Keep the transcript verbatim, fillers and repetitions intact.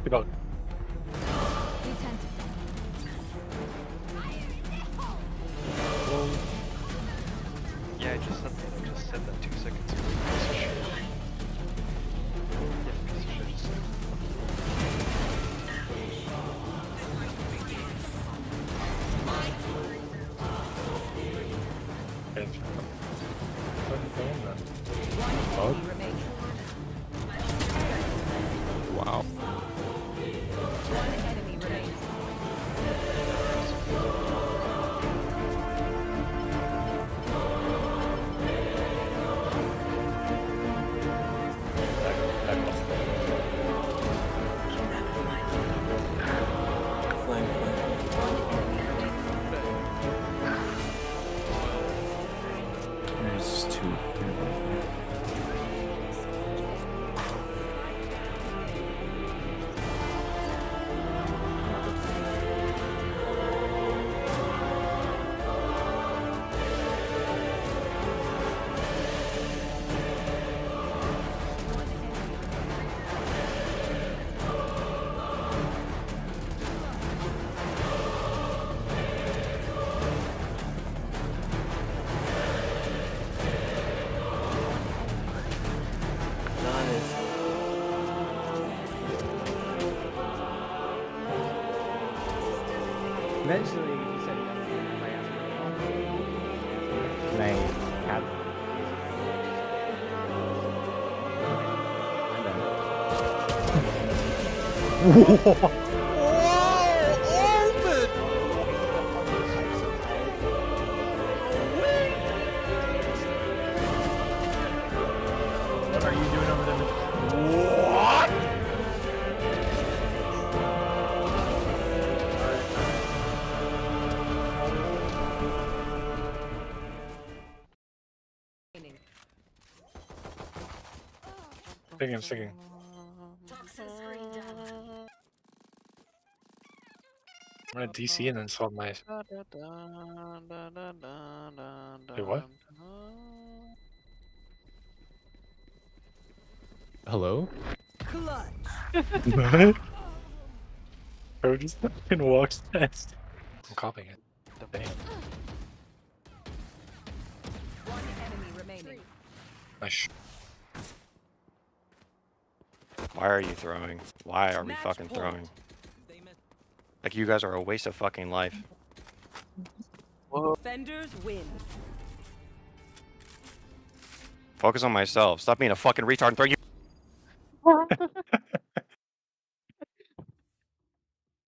About. Yeah, I just said, I just said that two seconds ago. Piece of shit. Yeah, piece of shit. Just said Wow. There's two. Eventually, he said yes. If I asked him, can I have? I'm done. What are you doing over there? What? Singing, singing. I'm gonna D C and then solve my. Wait, what? Hello? What? Bro just fucking walks past. I'm copying it. Dang. One enemy remaining. Nice. why are you throwing? Why are we Match fucking point. throwing? Like, you guys are a waste of fucking life. Defenders win. Focus on myself. Stop being a fucking retard and throw you.